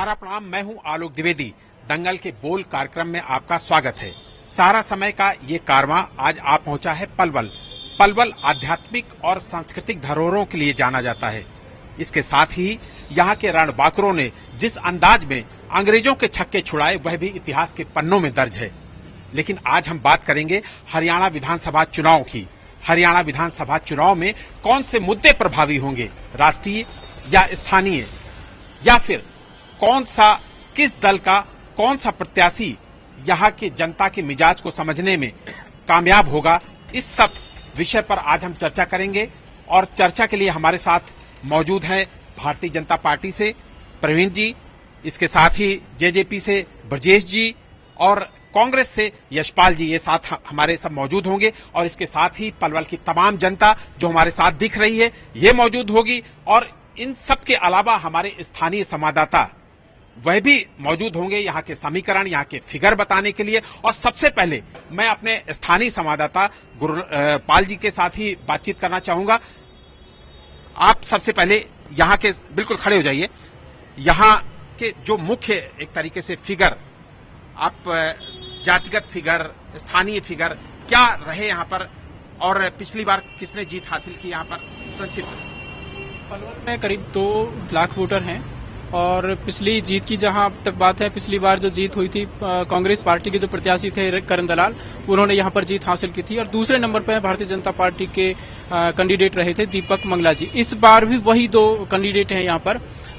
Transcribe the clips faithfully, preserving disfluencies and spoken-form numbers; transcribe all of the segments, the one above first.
सारा प्रणाम। मैं हूं आलोक द्विवेदी। दंगल के बोल कार्यक्रम में आपका स्वागत है। सारा समय का ये कारवां आज आ पहुंचा है पलवल। पलवल आध्यात्मिक और सांस्कृतिक धरोहरों के लिए जाना जाता है। इसके साथ ही यहाँ के रणबांकुरों ने जिस अंदाज में अंग्रेजों के छक्के छुड़ाए वह भी इतिहास के पन्नों में दर्ज है। लेकिन आज हम बात करेंगे हरियाणा विधानसभा चुनाव की। हरियाणा विधानसभा चुनाव में कौन से मुद्दे प्रभावी होंगे, राष्ट्रीय या स्थानीय, या फिर कौन सा किस दल का कौन सा प्रत्याशी यहाँ की जनता के मिजाज को समझने में कामयाब होगा, इस सब विषय पर आज हम चर्चा करेंगे। और चर्चा के लिए हमारे साथ मौजूद हैं भारतीय जनता पार्टी से प्रवीण जी, इसके साथ ही जेजेपी से ब्रजेश जी और कांग्रेस से यशपाल जी, ये साथ हमारे सब मौजूद होंगे। और इसके साथ ही पलवल की तमाम जनता जो हमारे साथ दिख रही है ये मौजूद होगी। और इन सब के अलावा हमारे स्थानीय संवाददाता वह भी मौजूद होंगे यहाँ के समीकरण, यहाँ के फिगर बताने के लिए। और सबसे पहले मैं अपने स्थानीय संवाददाता गुरुपाल जी के साथ ही बातचीत करना चाहूंगा। आप सबसे पहले यहाँ के बिल्कुल खड़े हो जाइए। यहाँ के जो मुख्य एक तरीके से फिगर, आप जातिगत फिगर, स्थानीय फिगर क्या रहे यहाँ पर, और पिछली बार किसने जीत हासिल की यहाँ पर, संक्षिप्त। पलवल में करीब दो लाख वोटर हैं और पिछली जीत की जहां तक बात है, पिछली बार जो जीत हुई थी कांग्रेस पार्टी के जो प्रत्याशी थे करण दलाल, उन्होंने यहां पर जीत हासिल की थी। और दूसरे नंबर पर भारतीय जनता पार्टी के कैंडिडेट रहे थे दीपक मंगला जी। इस बार भी वही दो कैंडिडेट हैं यहां पर,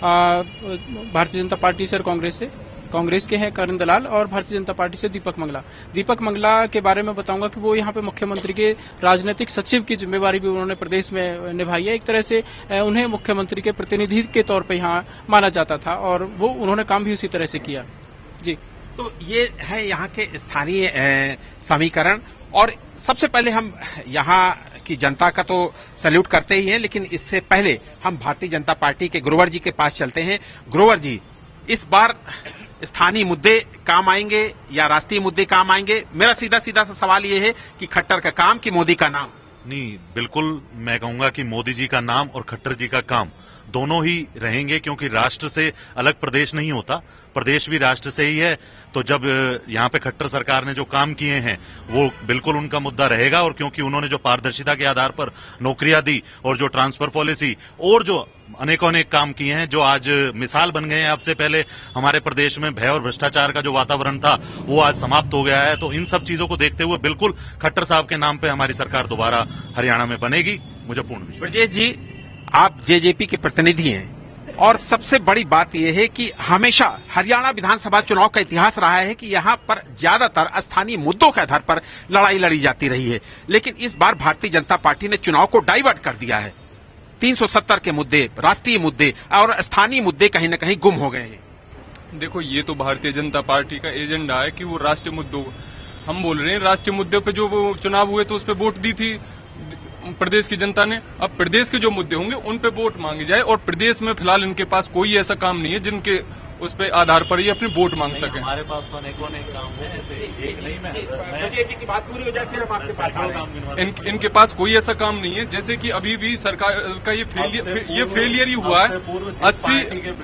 भारतीय जनता पार्टी से और कांग्रेस से। कांग्रेस के हैं करण दलाल और भारतीय जनता पार्टी से दीपक मंगला। दीपक मंगला के बारे में बताऊंगा कि वो यहाँ पे मुख्यमंत्री के राजनीतिक सचिव की जिम्मेवारी भी उन्होंने प्रदेश में निभाई है। एक तरह से उन्हें मुख्यमंत्री के प्रतिनिधि के तौर पे यहाँ माना जाता था और वो उन्होंने काम भी उसी तरह से किया। जी, तो ये है यहाँ के स्थानीय समीकरण। और सबसे पहले हम यहाँ की जनता का तो सैल्यूट करते ही हैं, लेकिन इससे पहले हम भारतीय जनता पार्टी के गुरुवर जी के पास चलते हैं। गुरुवर जी, इस बार स्थानीय मुद्दे काम आएंगे या राष्ट्रीय मुद्दे काम आएंगे? मेरा सीधा सीधा सा सवाल ये है कि खट्टर का काम कि मोदी का नाम? नहीं, बिल्कुल मैं कहूंगा कि मोदी जी का नाम और खट्टर जी का काम दोनों ही रहेंगे, क्योंकि राष्ट्र से अलग प्रदेश नहीं होता, प्रदेश भी राष्ट्र से ही है। तो जब यहाँ पे खट्टर सरकार ने जो काम किए हैं वो बिल्कुल उनका मुद्दा रहेगा। और क्योंकि उन्होंने जो पारदर्शिता के आधार पर नौकरियां दी और जो ट्रांसफर पॉलिसी और जो अनेकों अनेक काम किए हैं, जो आज मिसाल बन गए हैं। अब से पहले हमारे प्रदेश में भय और भ्रष्टाचार का जो वातावरण था वो आज समाप्त हो गया है। तो इन सब चीजों को देखते हुए बिल्कुल खट्टर साहब के नाम पे हमारी सरकार दोबारा हरियाणा में बनेगी, मुझे पूर्ण विश्वास। ब्रजेश जी, आप जेजेपी के प्रतिनिधि हैं और सबसे बड़ी बात यह है कि हमेशा हरियाणा विधानसभा चुनाव का इतिहास रहा है कि यहाँ पर ज्यादातर स्थानीय मुद्दों के आधार पर लड़ाई लड़ी जाती रही है। लेकिन इस बार भारतीय जनता पार्टी ने चुनाव को डाइवर्ट कर दिया है। तीन सौ सत्तर के मुद्दे, राष्ट्रीय मुद्दे और स्थानीय मुद्दे कहीं न कहीं गुम हो गए हैं। देखो, ये तो भारतीय जनता पार्टी का एजेंडा है कि वो राष्ट्रीय मुद्दों, हम बोल रहे हैं राष्ट्रीय मुद्दों पे जो चुनाव हुए तो उस पर वोट दी थी प्रदेश की जनता ने। अब प्रदेश के जो मुद्दे होंगे उन पे वोट मांगी जाए। और प्रदेश में फिलहाल इनके पास कोई ऐसा काम नहीं है जिनके उस पे आधार पर ये अपनी वोट मांग सके। हमारे पास तो अनेकों अनेक काम है, ऐसे एक नहीं। मैं जी की बात पूरी हो जाए फिर हम आपके पास आ रहे हैं। इन, इनके पास कोई ऐसा काम नहीं है, जैसे कि अभी भी सरकार का ये फेलियर ये फेलियर ही हुआ है। अस्सी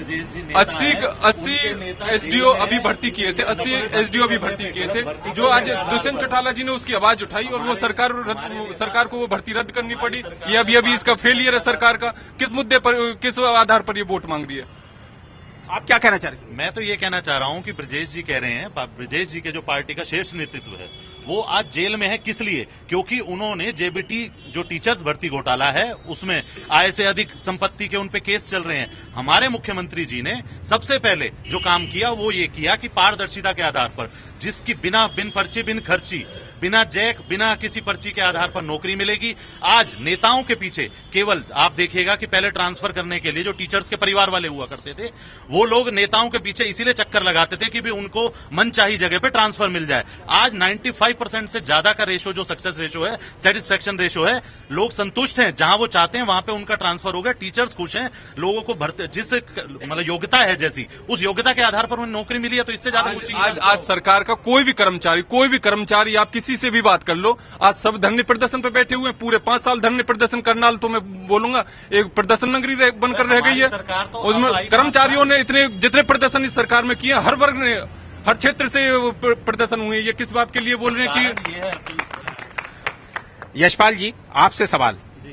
अस्सी अस्सी एसडीओ अभी भर्ती किए थे, अस्सी एसडीओ अभी भर्ती किए थे, जो आज दुष्यंत चौटाला जी ने उसकी आवाज उठाई और वो सरकार सरकार को वो भर्ती रद्द करनी पड़ी। ये अभी अभी इसका फेलियर है सरकार का। किस मुद्दे पर, किस आधार पर ये वोट मांग रही है? आप क्या कहना चाह रहे हैं? मैं तो ये कहना चाह रहा हूं कि ब्रजेश जी कह रहे हैं, ब्रजेश जी के जो पार्टी का शीर्ष नेतृत्व है वो आज जेल में है। किस लिए? क्योंकि उन्होंने जेबीटी जो टीचर्स भर्ती घोटाला है उसमें आय से अधिक संपत्ति के उन पे केस चल रहे हैं। हमारे मुख्यमंत्री जी ने सबसे पहले जो काम किया वो ये किया कि पारदर्शिता के आधार पर जिसकी बिना बिन पर्ची बिन खर्ची, बिना जैक, बिना किसी पर्ची के आधार पर नौकरी मिलेगी। आज नेताओं के पीछे केवल आप देखिएगा कि पहले ट्रांसफर करने के लिए जो टीचर्स के परिवार वाले हुआ करते थे वो लोग नेताओं के पीछे इसीलिए चक्कर लगाते थे कि भी उनको मनचाही जगह पे ट्रांसफर मिल जाए। आज पचानवे परसेंट से ज्यादा का रेशो जो सक्सेस रेशो है, सेटिस्फेक्शन रेशो है, लोग संतुष्ट हैं, जहां वो चाहते हैं वहां पे उनका ट्रांसफर हो गया। टीचर्स खुश हैं, लोगों को भरते जिस मतलब योग्यता है जैसी उस योग्यता के आधार पर उन्हें नौकरी मिली है। तो इससे ज्यादा आज, आज सरकार का कोई भी कर्मचारी कोई भी कर्मचारी आप किसी किसी से भी बात कर लो, आज सब धरने प्रदर्शन पे बैठे हुए हैं, पूरे पांच साल धरने प्रदर्शन करनाल तो मैं बोलूंगा एक प्रदर्शन नगरी बनकर रह गई है। उसमें कर्मचारियों ने इतने जितने प्रदर्शन इस सरकार में किए, हर वर्ग ने हर क्षेत्र से प्रदर्शन हुए। ये किस बात के लिए बोल रहे हैं कि यशपाल जी, आपसे सवाल,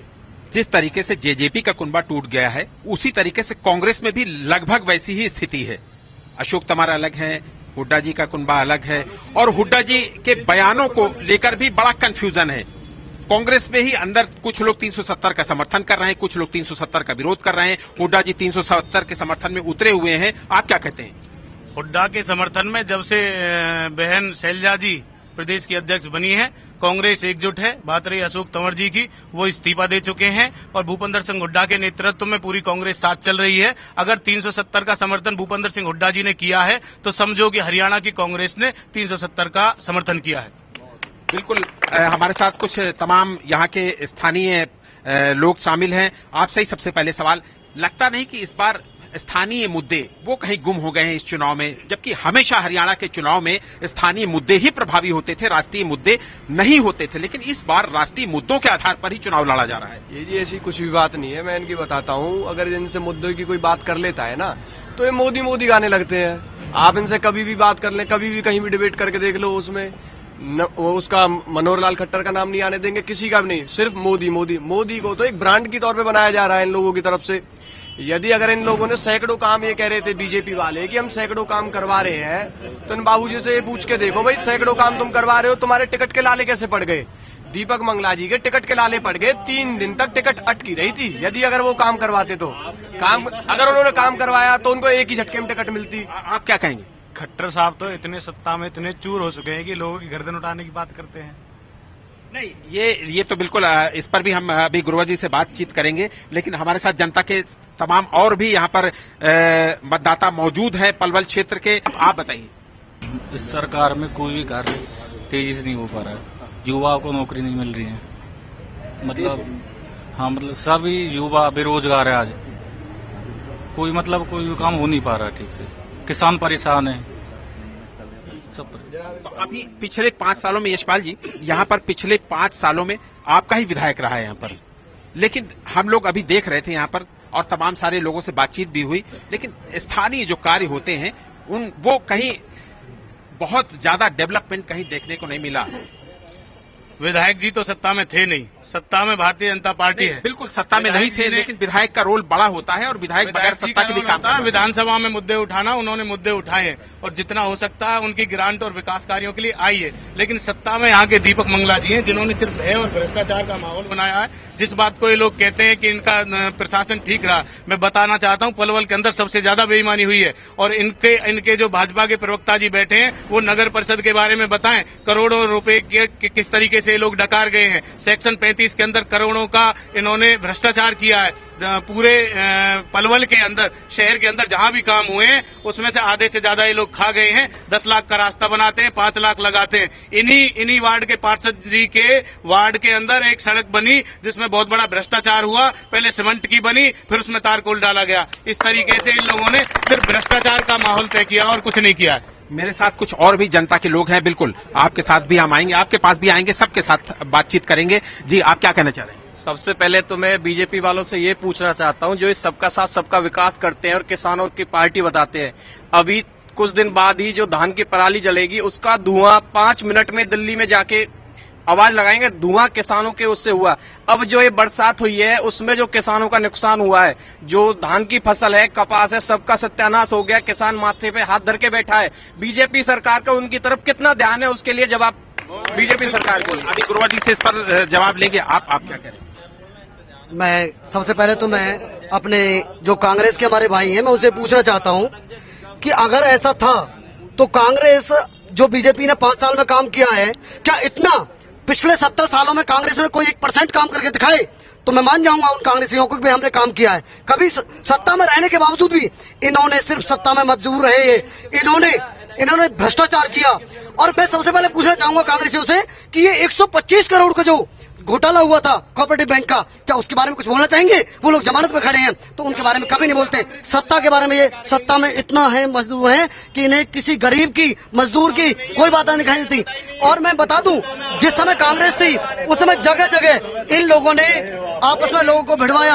जिस तरीके से जेजेपी का कुनबा टूट गया है उसी तरीके से कांग्रेस में भी लगभग वैसी ही स्थिति है। अशोक तंवर अलग है, हुड्डा जी का कुनबा अलग है, और हुड्डा जी के बयानों को लेकर भी बड़ा कंफ्यूजन है। कांग्रेस में ही अंदर कुछ लोग तीन सौ सत्तर का समर्थन कर रहे हैं, कुछ लोग तीन सौ सत्तर का विरोध कर रहे हैं। हुड्डा जी तीन सौ सत्तर के समर्थन में उतरे हुए हैं, आप क्या कहते हैं? हुड्डा के समर्थन में जब से बहन शैलजा जी प्रदेश की अध्यक्ष बनी है, कांग्रेस एकजुट है। बात रही अशोक तंवर जी की, वो इस्तीफा दे चुके हैं और भूपेंद्र सिंह हुड्डा के नेतृत्व में पूरी कांग्रेस साथ चल रही है। अगर तीन सौ सत्तर का समर्थन भूपेंद्र सिंह हुड्डा जी ने किया है तो समझो कि हरियाणा की कांग्रेस ने तीन सौ सत्तर का समर्थन किया है। बिल्कुल, हमारे साथ कुछ तमाम यहाँ के स्थानीय लोग शामिल हैं। आपसे ही सबसे पहले सवाल, लगता नहीं कि इस बार स्थानीय मुद्दे वो कहीं गुम हो गए हैं इस चुनाव में, जबकि हमेशा हरियाणा के चुनाव में स्थानीय मुद्दे ही प्रभावी होते थे, राष्ट्रीय मुद्दे नहीं होते थे, लेकिन इस बार राष्ट्रीय मुद्दों के आधार पर ही चुनाव लड़ा जा रहा है। ये जी ऐसी कुछ भी बात नहीं है, मैं इनकी बताता हूँ। अगर इनसे मुद्दों की कोई बात कर लेता है ना तो ये मोदी मोदी गाने लगते हैं। आप इनसे कभी भी बात कर लें, कभी भी कहीं भी डिबेट करके देख लो, उसमें न, वो उसका मनोहर लाल खट्टर का नाम नहीं आने देंगे, किसी का भी नहीं, सिर्फ मोदी मोदी मोदी को तो एक ब्रांड की तौर पे बनाया जा रहा है इन लोगों की तरफ से। यदि अगर इन लोगों ने सैकड़ों काम, ये कह रहे थे बीजेपी वाले कि हम सैकड़ों काम करवा रहे हैं, तो इन बाबूजी से ये पूछ के देखो भाई, सैकड़ों काम तुम करवा रहे हो, तुम्हारे टिकट के लाले कैसे पड़ गए? दीपक मंगला जी के टिकट के लाले पड़ गए, तीन दिन तक टिकट अटकी रही थी। यदि अगर वो काम करवाते तो काम अगर उन्होंने काम करवाया तो उनको एक ही झटके में टिकट मिलती। आप क्या कहेंगे? खट्टर साहब तो इतने सत्ता में इतने चूर हो चुके हैं कि लोगों की गर्दन उठाने की बात करते हैं। नहीं, ये ये तो बिल्कुल, इस पर भी हम अभी गुरुवर जी से बातचीत करेंगे, लेकिन हमारे साथ जनता के तमाम और भी यहाँ पर मतदाता मौजूद है पलवल क्षेत्र के। आप बताइए। इस सरकार में कोई भी कार्य तेजी से नहीं हो पा रहा है, युवाओं को नौकरी नहीं मिल रही है, मतलब हाँ मतलब सभी युवा बेरोजगार है आज, कोई मतलब कोई काम हो नहीं पा रहा ठीक से, किसान परेशान है सब। तो अभी पिछले पांच सालों में यशपाल जी, यहाँ पर पिछले पांच सालों में आपका ही विधायक रहा है यहाँ पर, लेकिन हम लोग अभी देख रहे थे यहाँ पर और तमाम सारे लोगों से बातचीत भी हुई, लेकिन स्थानीय जो कार्य होते हैं उन वो कहीं बहुत ज्यादा डेवलपमेंट कहीं देखने को नहीं मिला। विधायक जी तो सत्ता में थे नहीं, सत्ता में भारतीय जनता पार्टी है। बिल्कुल सत्ता में नहीं थे, लेकिन विधायक का रोल बड़ा होता है और विधायक बगैर सत्ता के भी काम करता है। विधानसभा में मुद्दे उठाना, उन्होंने मुद्दे उठाए हैं और जितना हो सकता है उनकी ग्रांट और विकास कार्यों के लिए आई है। लेकिन सत्ता में यहाँ के दीपक मंगला जी हैं जिन्होंने सिर्फ भय और भ्रष्टाचार का माहौल बनाया है। जिस बात को ये लोग कहते हैं कि इनका प्रशासन ठीक रहा, मैं बताना चाहता हूँ पलवल के अंदर सबसे ज्यादा बेईमानी हुई है। और इनके इनके जो भाजपा के प्रवक्ता जी बैठे हैं वो नगर परिषद के बारे में बताएं, करोड़ों रुपए के किस तरीके से लोग डकार गए हैं। सेक्शन पैंतीस के अंदर करोड़ों का इन्होंने भ्रष्टाचार किया है। पूरे पलवल के अंदर, शहर के अंदर जहां भी काम हुए हैं उसमें से आधे से ज्यादा ये लोग खा गए हैं। दस लाख का रास्ता बनाते हैं, पांच लाख लगाते हैं। इन्हीं इन्हीं वार्ड के पार्षद जी के वार्ड के अंदर एक सड़क बनी जिसमें बहुत बड़ा भ्रष्टाचार हुआ। पहले सीमेंट की बनी, फिर उसमें तारकोल डाला गया। इस तरीके से इन लोगों ने सिर्फ भ्रष्टाचार का माहौल तय किया और कुछ नहीं किया। मेरे साथ कुछ और भी जनता के लोग हैं, बिल्कुल आपके साथ भी हम आएंगे, आपके पास भी आएंगे, सबके साथ बातचीत करेंगे। जी, आप क्या कहना चाह रहे हैं? सबसे पहले तो मैं बीजेपी वालों से ये पूछना चाहता हूँ, जो इस सबका साथ सबका विकास करते हैं और किसानों की पार्टी बताते हैं, अभी कुछ दिन बाद ही जो धान की पराली जलेगी उसका धुआं पांच मिनट में दिल्ली में जाके आवाज लगाएंगे, धुआं किसानों के उससे हुआ। अब जो ये बरसात हुई है उसमें जो किसानों का नुकसान हुआ है, जो धान की फसल है, कपास है, सबका सत्यानाश हो गया। किसान माथे पे हाथ धर के बैठा है। बीजेपी सरकार का उनकी तरफ कितना ध्यान है, उसके लिए जवाब बीजेपी सरकार को। अभी गुरुवर जी से इस पर जवाब लेंगे, आप आप क्या करें? मैं सबसे पहले तो मैं अपने जो कांग्रेस के हमारे भाई हैं, मैं उनसे पूछना चाहता हूं कि अगर ऐसा था तो कांग्रेस जो बीजेपी ने पांच साल में काम किया है, क्या इतना पिछले सत्तर सालों में कांग्रेस ने कोई एक परसेंट काम करके दिखाए तो मैं मान जाऊंगा उन कांग्रेसियों को कि हमने काम किया है। कभी सत्ता में रहने के बावजूद भी इन्होंने सिर्फ सत्ता में मजबूर रहे, इन्होंने इन्होंने भ्रष्टाचार किया। और मैं सबसे पहले पूछना चाहूंगा कांग्रेसियों से कि ये एक सौ पच्चीस करोड़ का जो घोटाला हुआ था कोऑपरेटिव बैंक का, क्या उसके बारे में कुछ बोलना चाहेंगे? वो लोग जमानत पे खड़े हैं तो उनके बारे में कभी नहीं बोलते। सत्ता के बारे में, ये सत्ता में इतना है मजदूर है कि इन्हें किसी गरीब की, मजदूर की कोई बात नहीं दिखाई देती। और मैं बता दूं, जिस समय कांग्रेस थी उस समय जगह जगह इन लोगों ने आपस में लोगों को भिड़वाया।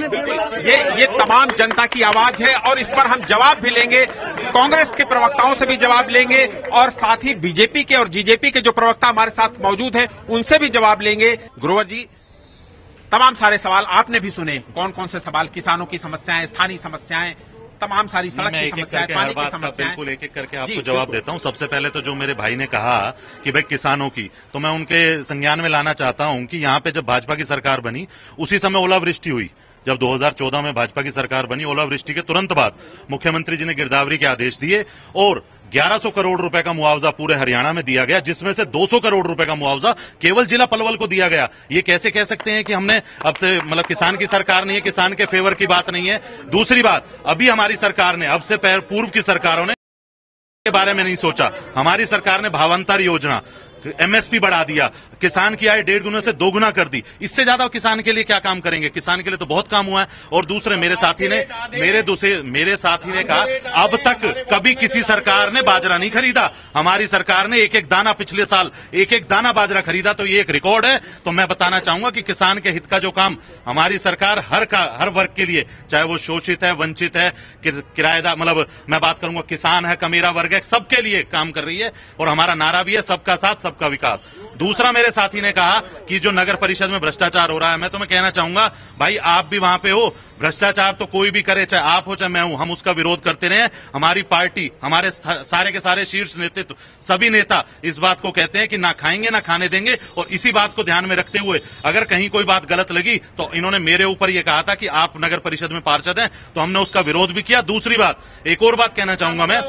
ये ये तमाम जनता की आवाज है और इस पर हम जवाब भी लेंगे, कांग्रेस के प्रवक्ताओं से भी जवाब लेंगे और साथ ही बीजेपी के और जीजेपी के जो प्रवक्ता हमारे साथ मौजूद हैं उनसे भी जवाब लेंगे। ग्रोवर जी, तमाम सारे सवाल आपने भी सुने, कौन कौन से सवाल, किसानों की समस्याएं, स्थानीय समस्याएं, तमाम सारी सड़क की समस्याएं, पानी की समस्याएं। बिल्कुल एक एक करके आपको जवाब देता हूं। सबसे पहले तो जो मेरे भाई ने कहा कि भाई किसानों की, तो मैं उनके संज्ञान में लाना चाहता हूं कि यहाँ पे जब भाजपा की सरकार बनी उसी समय ओलावृष्टि हुई। जब दो हज़ार चौदह में भाजपा की सरकार बनी, ओलावृष्टि के तुरंत बाद मुख्यमंत्री जी ने गिरदावरी के आदेश दिए और ग्यारह सौ करोड़ रुपए का मुआवजा पूरे हरियाणा में दिया गया, जिसमें से दो सौ करोड़ रुपए का मुआवजा केवल जिला पलवल को दिया गया। ये कैसे कह सकते हैं कि हमने अब मतलब किसान की सरकार नहीं है, किसान के फेवर की बात नहीं है। दूसरी बात, अभी हमारी सरकार ने, अब से पूर्व की सरकारों ने के बारे में नहीं सोचा। हमारी सरकार ने भावांतर योजना, एमएसपी बढ़ा दिया, किसान की आय डेढ़ गुना से दो गुना कर दी। इससे ज्यादा किसान के लिए क्या काम करेंगे? किसान के लिए तो बहुत काम हुआ है। और दूसरे मेरे साथी ने मेरे दूसरे मेरे साथी ने कहा अब तक कभी किसी सरकार ने बाजरा नहीं खरीदा, हमारी सरकार ने एक एक दाना, पिछले साल एक एक दाना बाजरा खरीदा, तो ये एक रिकॉर्ड है। तो मैं बताना चाहूंगा कि किसान के हित का जो काम हमारी सरकार हर का हर वर्ग के लिए, चाहे वो शोषित है, वंचित है, किराएदार, मतलब मैं बात करूंगा किसान है, कमीरा वर्ग है, सबके लिए काम कर रही है। और हमारा नारा भी है सबका साथ सबका विकास। दूसरा, मेरे साथी ने कहा कि जो नगर परिषद में भ्रष्टाचार हो रहा है, मैं तो मैं कहना चाहूंगा भाई आप भी वहां पे हो, भ्रष्टाचार तो कोई भी करे, चाहे आप हो चाहे मैं हूं, हम उसका विरोध करते रहे। हमारी पार्टी, हमारे सारे के सारे शीर्ष नेतृत्व, सभी नेता इस बात को कहते हैं कि ना खाएंगे ना खाने देंगे। और इसी बात को ध्यान में रखते हुए अगर कहीं कोई बात गलत लगी तो इन्होंने मेरे ऊपर यह कहा था कि आप नगर परिषद में पार्षद हैं, तो हमने उसका विरोध भी किया। दूसरी बात, एक और बात कहना चाहूंगा मैं,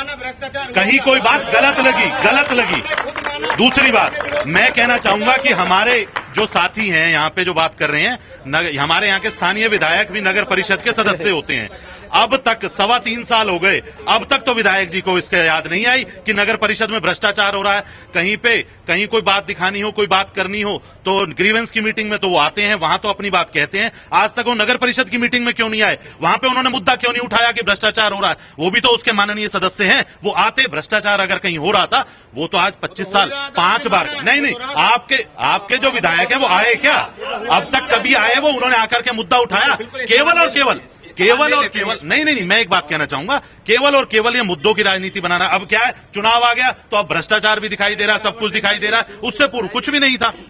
कहीं कोई बात गलत लगी गलत लगी दूसरी बात मैं कहना चाहूंगा कि हमारे जो साथी हैं यहाँ पे जो बात कर रहे हैं, हमारे यहाँ के स्थानीय विधायक भी नगर परिषद के सदस्य होते हैं। अब तक सवा तीन साल हो गए, अब तक तो विधायक जी को इसके याद नहीं आई कि नगर परिषद में भ्रष्टाचार हो रहा है। कहीं पे कहीं कोई बात दिखानी हो, कोई बात करनी हो तो ग्रीवेंस की मीटिंग में तो वो आते हैं, वहां तो अपनी बात कहते हैं। आज तक वो नगर परिषद की मीटिंग में क्यों नहीं आए? वहां पे उन्होंने मुद्दा क्यों नहीं उठाया कि भ्रष्टाचार हो रहा है? वो भी तो उसके माननीय सदस्य हैं, वो आते। भ्रष्टाचार अगर कहीं हो रहा था वो तो आज पच्चीस साल पांच बार नहीं नहीं आपके आपके जो विधायक है वो आए क्या? अब तक कभी आए वो? उन्होंने आकर के मुद्दा उठाया? केवल और केवल केवल और केवल नहीं नहीं नहीं मैं एक बात कहना चाहूंगा, केवल और केवल ये मुद्दों की राजनीति बनाना। अब क्या है, चुनाव आ गया तो अब भ्रष्टाचार भी दिखाई दे रहा है, सब कुछ दिखाई दे रहा है, उससे पूर्व कुछ भी नहीं था।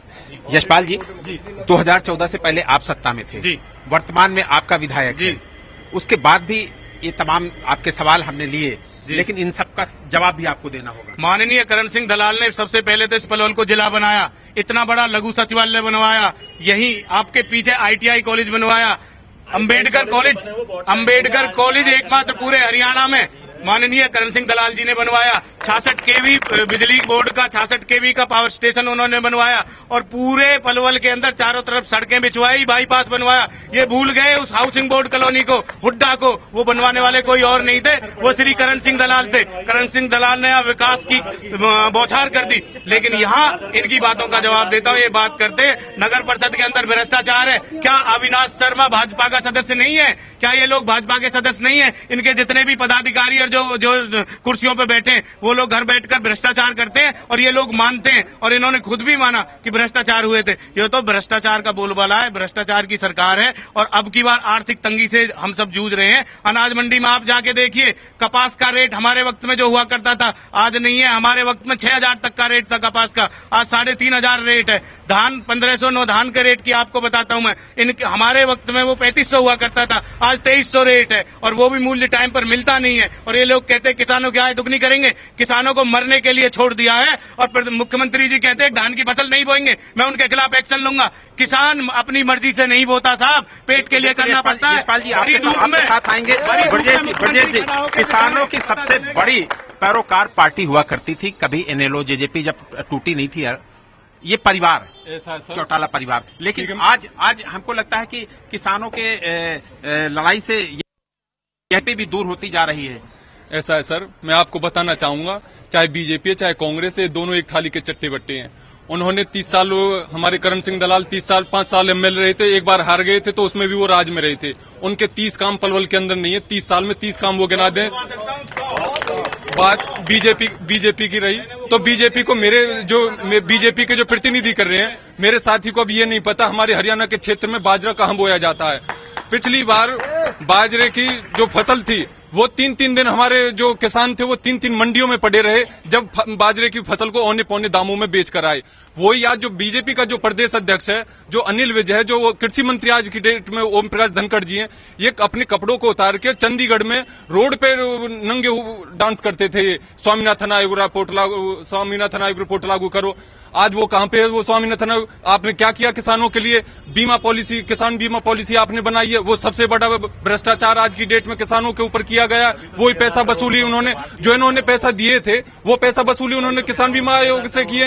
यशपाल जी, दो हज़ार चौदह से पहले आप सत्ता में थे, वर्तमान में आपका विधायक है, उसके बाद भी ये तमाम आपके सवाल हमने लिए, लेकिन इन सब का जवाब भी आपको देना होगा। माननीय करण सिंह दलाल ने सबसे पहले तो इस पलवल को जिला बनाया, इतना बड़ा लघु सचिवालय बनवाया, यही आपके पीछे आईटीआई कॉलेज बनवाया, अंबेडकर कॉलेज अंबेडकर कॉलेज एकमात्र पूरे हरियाणा में माननीय करण सिंह दलाल जी ने बनवाया। छियासठ केवी बिजली बोर्ड का छियासठ केवी का पावर स्टेशन उन्होंने बनवाया और पूरे पलवल के अंदर चारों तरफ सड़कें बिछवाई, बाईपास बनवाया। ये भूल गए उस हाउसिंग बोर्ड कॉलोनी को, हुड्डा को, वो बनवाने वाले कोई और नहीं थे, वो श्री करण सिंह दलाल थे। करण सिंह दलाल ने विकास की बौछार कर दी। लेकिन यहाँ इनकी बातों का जवाब देता हूँ। ये बात करते नगर परिषद के अंदर भ्रष्टाचार है, क्या अविनाश शर्मा भाजपा का सदस्य नहीं है? क्या ये लोग भाजपा के सदस्य नहीं है? इनके जितने भी पदाधिकारी और जो जो कुर्सियों पे बैठे वो लोग घर बैठकर भ्रष्टाचार करते हैं और ये लोग मानते हैं, और इन्होंने खुद भी माना कि भ्रष्टाचार हुए थे। ये तो भ्रष्टाचार का बोलबाला है, भ्रष्टाचार की सरकार है। और अब की बार आर्थिक तंगी से हम सब जूझ रहे हैं। अनाज मंडी में आप जाके देखिए, कपास का रेट हमारे वक्त में जो हुआ करता था आज नहीं है। हमारे वक्त में छह हजार तक का रेट था कपास का, आज साढ़े तीन हजार रेट है। धान पंद्रह सौ नौ धान के रेट की आपको बताता हूं मैं, इन हमारे वक्त में वो पैंतीस सौ हुआ करता था, आज तेईस सौ रेट है, और वो भी मूल्य टाइम पर मिलता नहीं है। और ये लोग कहते हैं किसानों की आय दुगनी करेंगे, किसानों को मरने के लिए छोड़ दिया है। और मुख्यमंत्री जी कहते हैं धान की फसल नहीं बोएंगे, मैं उनके खिलाफ एक्शन लूंगा। किसान अपनी मर्जी से नहीं बोता साहब, पेट के लिए करना पड़ता है। यशपाल जी आपके साथ आएंगे। ब्रजेश जी, ब्रजेश जी, किसानों की सबसे बड़ी पैरोकार पार्टी हुआ करती थी, कभी एनएलओ जेजेपी जब टूटी नहीं थी, ये परिवार चौटाला परिवार। लेकिन आज आज हमको लगता है कि किसानों के लड़ाई से यह पे भी दूर होती जा रही है। ऐसा है सर, मैं आपको बताना चाहूंगा, चाहे बीजेपी है चाहे कांग्रेस है, दोनों एक थाली के चट्टे बट्टे हैं। उन्होंने तीस साल हमारे करण सिंह दलाल तीस साल पांच साल एमएलए रहे थे, एक बार हार गए थे तो उसमें भी वो राज में रहे थे। उनके तीस काम पलवल के अंदर नहीं है, तीस साल में तीस काम वो गिना दें। बात बीजेपी बीजेपी की रही तो बीजेपी को मेरे जो बीजेपी के जो प्रतिनिधि कर रहे हैं, मेरे साथी को अब ये नहीं पता हमारे हरियाणा के क्षेत्र में बाजरा कहाँ बोया जाता है। पिछली बार बाजरे की जो फसल थी वो तीन तीन दिन हमारे जो किसान थे वो तीन तीन मंडियों में पड़े रहे जब बाजरे की फसल को औने पौने दामों में बेच कर आए। वही आज जो बीजेपी का जो प्रदेश अध्यक्ष है, जो अनिल विज है, जो कृषि मंत्री आज की डेट में ओम प्रकाश धनखड़ जी हैं, ये अपने कपड़ों को उतार के चंडीगढ़ में रोड पे नंगे डांस करते थे। स्वामीनाथन आयोग रिपोर्ट लागू स्वामीनाथन आयोग रिपोर्ट लागू करो। आज वो कहां पे है? वो स्वामीनाथन आयोग आपने क्या किया किसानों के लिए? बीमा पॉलिसी, किसान बीमा पॉलिसी आपने बनाई है, वो सबसे बड़ा भ्रष्टाचार आज की डेट में किसानों के ऊपर किया गया। वही पैसा वसूली उन्होंने, जो इन्होंने पैसा दिए थे वो पैसा वसूली उन्होंने किसान बीमा आयोग से किए।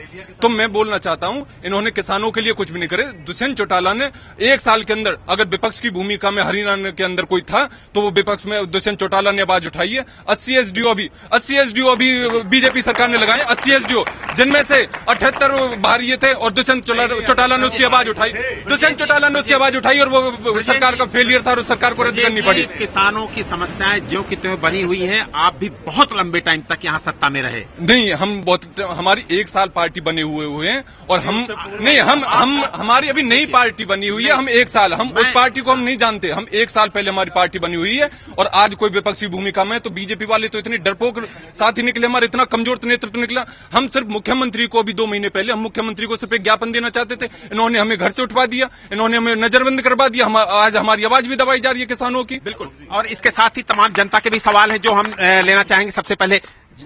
तो मैं बोलना चाहता हूं, इन्होंने किसानों के लिए कुछ भी नहीं करे। दुष्यंत चौटाला ने एक साल के अंदर अगर विपक्ष की भूमिका में हरियाणा के अंदर कोई था तो वो विपक्ष में दुष्यंत चौटाला ने आवाज उठाई है। अस्सी एसडीओ अभी अस्सी एसडीओ अभी बीजेपी सरकार ने लगाए, अस्सी एसडीओ, जिनमें से अठहत्तर बाहर ये थे और दुष्यंत चौटाला ने उसकी आवाज उठाई। दुष्यंत चौटाला ने उसकी आवाज उठाई और वो सरकार का फेलियर था और सरकार को रद्द करनी पड़ी। किसानों की समस्याएं ज्यों की त्यों बनी हुई हैं। आप भी बहुत लंबे टाइम तक यहाँ सत्ता में रहे। नहीं, हम बहुत हमारी एक साल पार्टी बने हुए हुए हैं और हम नहीं हम हम हमारी अभी नई पार्टी बनी हुई है। हम एक साल हम उस पार्टी को हम नहीं जानते। हम एक साल पहले हमारी पार्टी बनी हुई है और आज कोई विपक्षी भूमिका में। तो बीजेपी वाले तो इतने डरपोक साथ ही निकले, हमारे इतना कमजोर नेतृत्व निकला। हम सिर्फ मुख्यमंत्री को अभी दो महीने पहले हम मुख्यमंत्री को सिर्फ एक ज्ञापन देना चाहते थे, इन्होंने हमें घर से उठवा दिया, इन्होंने हमें नजरबंद करवा दिया। हम आज हमारी आवाज भी दबाई जा रही है किसानों की। बिल्कुल, और इसके साथ ही तमाम जनता के भी सवाल है जो हम लेना चाहेंगे। सबसे पहले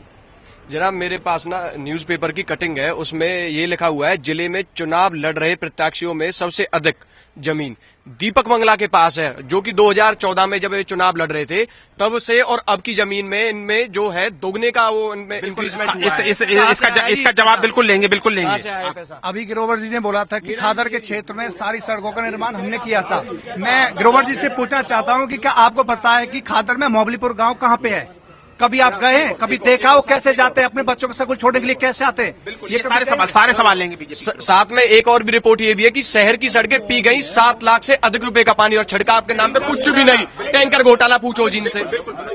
जनाब, मेरे पास ना न्यूज़पेपर की कटिंग है, उसमें ये लिखा हुआ है जिले में चुनाव लड़ रहे प्रत्याशियों में सबसे अधिक जमीन दीपक मंगला के पास है, जो कि दो हज़ार चौदह में जब ये चुनाव लड़ रहे थे तब से और अब की जमीन में इनमें जो है दोगुने का वो इनमें इंक्रीजमेंट हुआ इस, है। इस, इस, इसका ज, इसका जवाब बिल्कुल लेंगे बिल्कुल लेंगे। अभी ग्रोवर जी ने बोला था कि खादर के क्षेत्र में सारी सड़कों का निर्माण हमने किया था। मैं ग्रोवर जी से पूछना चाहता हूं कि क्या आपको पता है कि खादर में मोबलीपुर गांव कहां पे है? कभी आप गए हैं? कभी देखा? वो कैसे जाते हैं अपने बच्चों को स्कूल छोड़ने के लिए, कैसे आते हैं? ये सारे सवाल सारे सवाल लेंगे बीजेपी। साथ में एक और भी रिपोर्ट ये भी है कि शहर की सड़कें पी गई सात लाख से अधिक रुपए का पानी और छिड़काव के नाम पे कुछ भी नहीं। टैंकर घोटाला पूछो जिनसे।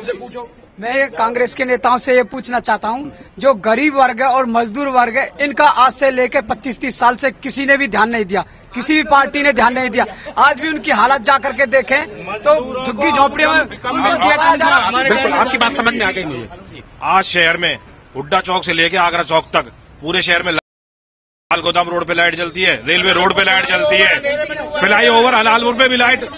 मैं कांग्रेस के नेताओं से ये पूछना चाहता हूँ, जो गरीब वर्ग है और मजदूर वर्ग है, इनका आज से लेकर पच्चीस तीस साल से किसी ने भी ध्यान नहीं दिया, किसी भी पार्टी ने ध्यान नहीं दिया। आज भी उनकी हालत जा करके देखें तो झुग्गी झोपड़ियों में। बिल्कुल, आपकी बात समझ में आ गई मुझे। आज शहर में हुड्डा चौक से लेके आगरा चौक तक पूरे शहर में लाल गोदाम रोड पे लाइट जलती है, रेलवे रोड पे लाइट जलती है, फ्लाई ओवर हलालपुर पे भी लाइट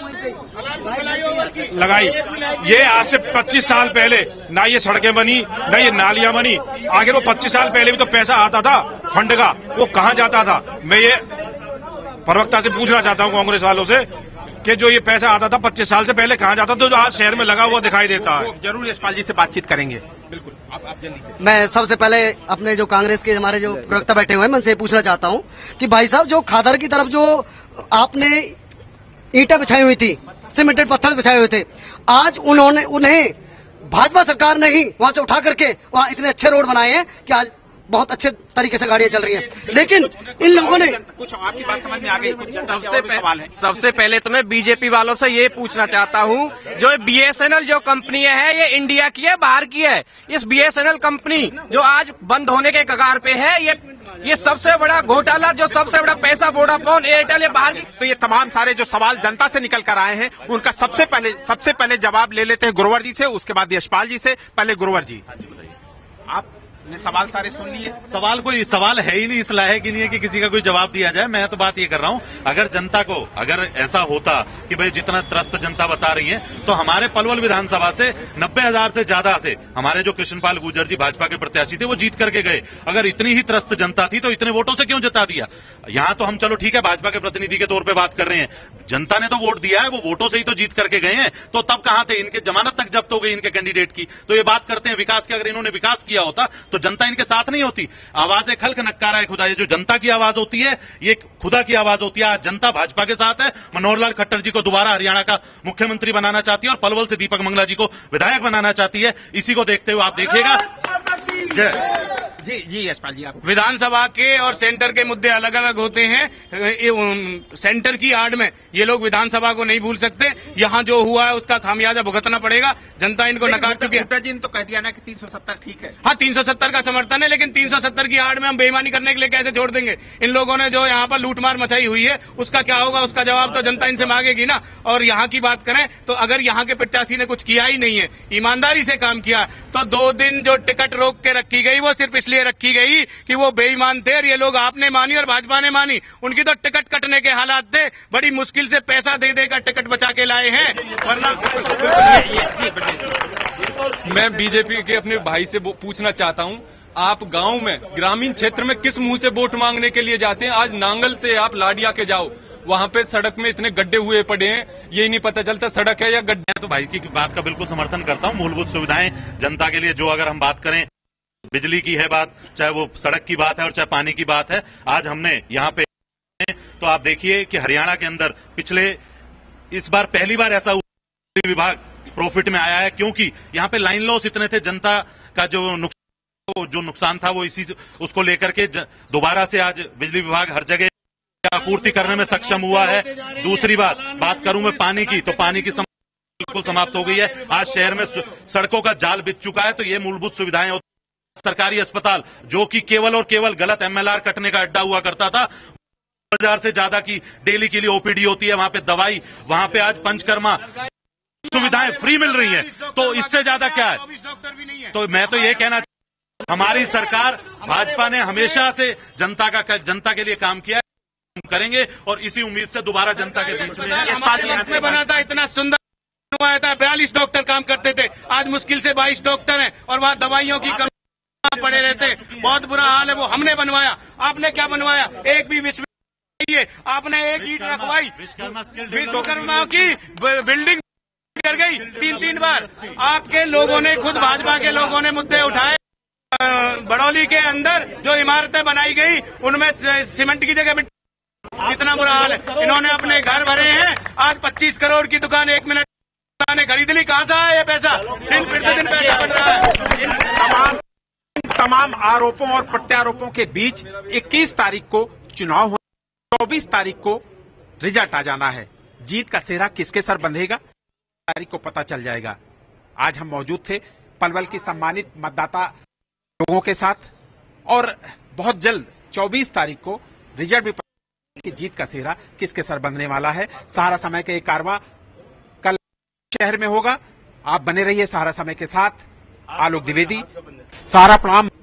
लगाई। ये आज से पच्चीस साल पहले ना ये सड़कें बनी ना ये नालियां बनी। आखिर वो पच्चीस साल पहले भी तो पैसा आता था फंड का, वो कहाँ जाता था? मैं ये प्रवक्ता से पूछना चाहता हूँ कांग्रेस वालों से कि जो ये पैसा आता था पच्चीस साल से पहले कहाँ जाता था, जो आज शहर में लगा हुआ दिखाई देता है। जरूर यशपाल जी से बातचीत करेंगे। बिल्कुल, आप, आप जल्दी से। मैं सबसे पहले अपने जो कांग्रेस के हमारे जो प्रवक्ता बैठे हुए हैं, मैं उनसे पूछना चाहता हूं कि भाई साहब, जो खादर की तरफ जो आपने ईंटें बिछाई हुई थी, सीमेंटेड पत्थर बिछाए हुए थे, आज उन्होंने उन्हें भाजपा सरकार ने ही वहां से उठा करके वहां इतने अच्छे रोड बनाए हैं कि आज बहुत अच्छे तरीके से गाड़ियां चल रही हैं। लेकिन इन लोगों ने कुछ आपकी बात समझ में आ गई। कुछ सबसे पहले सबसे पहले तो मैं बीजेपी वालों से ये पूछना चाहता हूँ, जो बीएसएनएल जो कंपनी है ये इंडिया की है बाहर की है? इस बीएसएनएल कंपनी जो आज बंद होने के कगार पे है, ये ये सबसे बड़ा घोटाला, जो सबसे बड़ा पैसा वोडाफोन एयरटेल ये बाहर की। तो ये तमाम सारे जो सवाल जनता से निकल कर आए हैं, उनका सबसे पहले सबसे पहले जवाब ले लेते हैं गुरुवर जी से, उसके बाद यशपाल जी से। पहले गुरुवर जी, आप ने सवाल सारे सुन लिए। सवाल कोई सवाल है ही नहीं, इस लायक ही नहीं है कि किसी का कोई जवाब दिया जाए। मैं तो बात ये कर रहा हूं, अगर जनता को अगर ऐसा होता कि भाई जितना त्रस्त जनता बता रही है, तो हमारे पलवल विधानसभा से नब्बे हजार से ज्यादा से हमारे जो कृष्णपाल गुर्जर जी भाजपा के प्रत्याशी थे वो जीत करके गए। अगर इतनी ही त्रस्त जनता थी तो इतने वोटों से क्यों जिता दिया? यहाँ तो हम चलो ठीक है भाजपा के प्रतिनिधि के तौर पर बात कर रहे हैं, जनता ने तो वोट दिया है, वो वोटों से ही तो जीत करके गए हैं। तो तब कहां थे? इनके जमानत तक जब्त हो गई इनके कैंडिडेट की। तो ये बात करते हैं विकास की, अगर इन्होंने विकास किया होता तो जनता इनके साथ नहीं होती। आवाज खल्क नक्कारा है खुदा, ये जो जनता की आवाज होती है ये खुदा की आवाज होती है। आज जनता भाजपा के साथ है। मनोहर लाल खट्टर जी को दोबारा हरियाणा का मुख्यमंत्री बनाना चाहती है और पलवल से दीपक मंगला जी को विधायक बनाना चाहती है। इसी को देखते हुए आप देखिएगा। जय जी जी यशपाल जी, आप विधानसभा के और सेंटर के मुद्दे अलग अलग होते हैं। सेंटर की आड़ में ये लोग विधानसभा को नहीं भूल सकते। यहाँ जो हुआ है उसका खामियाजा भुगतना पड़ेगा। जनता इनको नकार चुकी है। जी ने तो कह दिया ना कि तीन सौ सत्तर ठीक है। हाँ, तीन सौ सत्तर का समर्थन है, लेकिन तीन सौ सत्तर की आड़ में हम बेईमानी करने के लिए कैसे छोड़ देंगे? इन लोगों ने जो यहाँ पर लूटमार मचाई हुई है उसका क्या होगा, उसका जवाब तो जनता इनसे मांगेगी ना। और यहाँ की बात करें तो अगर यहाँ के प्रत्याशी ने कुछ किया ही नहीं है, ईमानदारी से काम किया, तो दो दिन जो टिकट रोक के रखी गई वो सिर्फ इसलिए रखी गई कि वो बेईमान थे और ये लोग आपने मानी और भाजपा ने मानी। उनकी तो टिकट कटने के हालात थे, बड़ी मुश्किल से पैसा दे देकर टिकट बचा के लाए हैं, वरना मैं बीजेपी के अपने भाई से पूछना चाहता हूं, आप गांव में ग्रामीण क्षेत्र में किस मुंह से वोट मांगने के लिए जाते हैं? आज नांगल से आप लाडिया के जाओ, वहां पे सड़क में इतने गड्ढे हुए पड़े हैं, यही नहीं पता चलता सड़क है या गड्ढे। तो भाई की बात का बिल्कुल समर्थन करता हूं। मूलभूत सुविधाएं जनता के लिए, जो अगर हम बात करें बिजली की है बात, चाहे वो सड़क की बात है और चाहे पानी की बात है, आज हमने यहाँ पे तो आप देखिए कि हरियाणा के अंदर पिछले इस बार पहली बार ऐसा हुआ विभाग प्रॉफिट में आया है, क्योंकि यहाँ पे लाइन लॉस इतने थे। जनता का जो नुकसान जो नुकसान था वो इसी उसको लेकर के दोबारा से आज बिजली विभाग हर जगह आपूर्ति करने में सक्षम हुआ है। दूसरी बात बात करूं मैं पानी की, तो पानी की बिल्कुल समाप्त हो गई है। आज शहर में सड़कों का जाल बिछ चुका है। तो ये मूलभूत सुविधाएं, सरकारी अस्पताल जो कि केवल और केवल गलत एमएलआर कटने का अड्डा हुआ करता था, हजार से ज्यादा की डेली के लिए ओपीडी होती है, वहां पे दवाई, वहां पे आज पंचकर्मा सुविधाएं फ्री मिल रही हैं। तो इससे ज्यादा क्या है? तो मैं तो ये कहना, हमारी सरकार भाजपा ने हमेशा से जनता का जनता के लिए काम किया है, करेंगे और इसी उम्मीद से दोबारा जनता के बीच में है। में बना था, इतना सुंदर हुआ था, बयालीस डॉक्टर काम करते थे, आज मुश्किल से बाईस डॉक्टर हैं और वहाँ दवाइयों की कमी पड़े रहते। बहुत बुरा हाल है। वो हमने बनवाया, आपने क्या बनवाया? एक भी विश्व आपने एक ईंट रखवाई, विश्वकर्मा की बिल्डिंग कर गई तीन तीन बार। आपके लोगों ने, खुद भाजपा के लोगों ने मुद्दे उठाए। बड़ौली के अंदर जो इमारतें बनाई गई उनमें सीमेंट की जगह कितना बुरा हाल है। इन्होंने अपने घर भरे हैं, आज पच्चीस करोड़ की दुकान एक मिनट ने खरीद ली। कहाँ से आया ये पैसा? दिन प्रतिदिन पैसा बन रहा है। इन तमाम तमाम आरोपों और प्रत्यारोपों के बीच इक्कीस तारीख को चुनाव हो, चौबीस तारीख को रिजल्ट आ जाना है। जीत का सेहरा किसके सर बंधेगा, तारीख को पता चल जाएगा। आज हम मौजूद थे पलवल की सम्मानित मतदाता लोगों के साथ और बहुत जल्द चौबीस तारीख को रिजल्ट भी कि जीत का सेहरा किसके सर बंधने वाला है। सहारा समय का एक कारवां कल शहर में होगा। आप बने रहिए सहारा समय के साथ। आलोक द्विवेदी, सहारा प्रणाम।